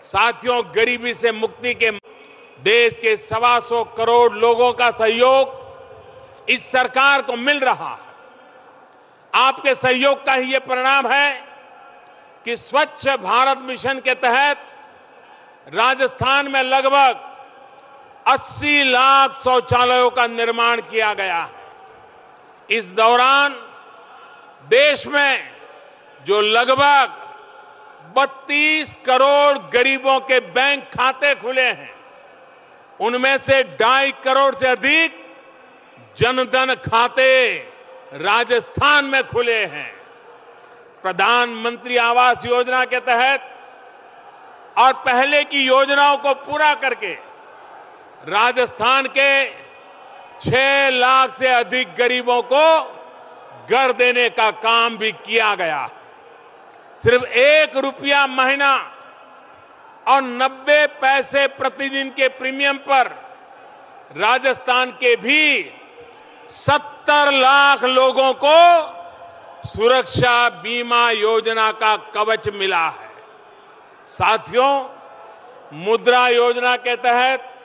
साथियों, गरीबी से मुक्ति के देश के 125 करोड़ लोगों का सहयोग इस सरकार को मिल रहा है। आपके सहयोग का ही ये परिणाम है कि स्वच्छ भारत मिशन के तहत राजस्थान में लगभग 80 लाख शौचालयों का निर्माण किया गया है। इस दौरान देश में जो लगभग 32 करोड़ गरीबों के बैंक खाते खुले हैं, उनमें से 2.5 करोड़ से अधिक जनधन खाते राजस्थान में खुले हैं। प्रधानमंत्री आवास योजना के तहत और पहले की योजनाओं को पूरा करके राजस्थान के 6 लाख से अधिक गरीबों को घर देने का काम भी किया गया। सिर्फ 1 रुपया महीना और 90 पैसे प्रतिदिन के प्रीमियम पर राजस्थान के भी 70 लाख लोगों को सुरक्षा बीमा योजना का कवच मिला है। साथियों, मुद्रा योजना के तहत